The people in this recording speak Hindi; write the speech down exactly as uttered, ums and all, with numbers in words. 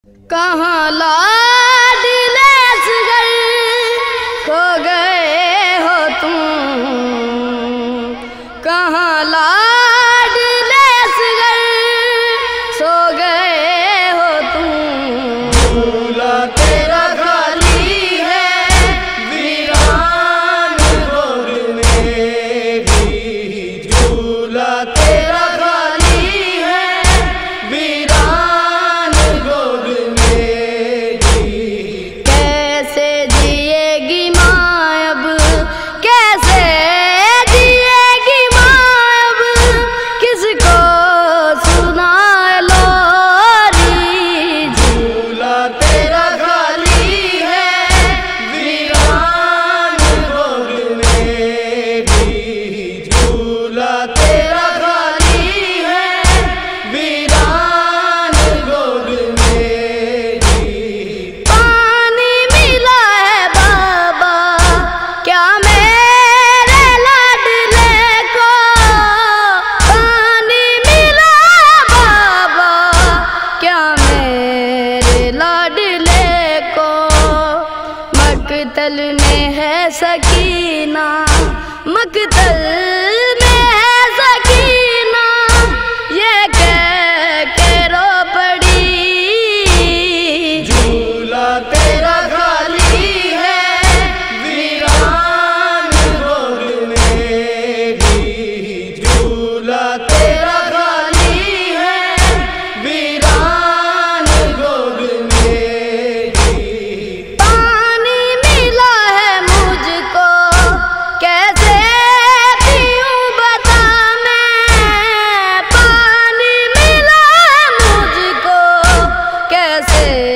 कहाँ लाडले असगर खो गए हो तुम, कहाँ लाडले असगर सो गए हो तुम। झूला तेरा खाली है वीरान गोद में भी, झूला तेरा खाली है वीरान गोद में भी। कैसे जिएगी माँ अब, कैसे जिएगी माँ अब, किसको सुनाए लोरी। झूला तेरा खाली है वीरान गोद में भी, झूला तेरा खाली है वीरान गोद में भी। पानी मिला है बाबा क्या मेरे लाडले को, पानी मिला है बाबा क्या मेरे लाडले को। मकतल में है सकीना, मकतल में है सकीना, ये कह के रो पड़ी। झूला तेरा खाली है वीरान गोद में भी, झूला तेरा खाली है वीरान गोद में भी। पानी मिला है मुझको कैसे पीऊं बता मैं, पानी मिला है मुझको कैसे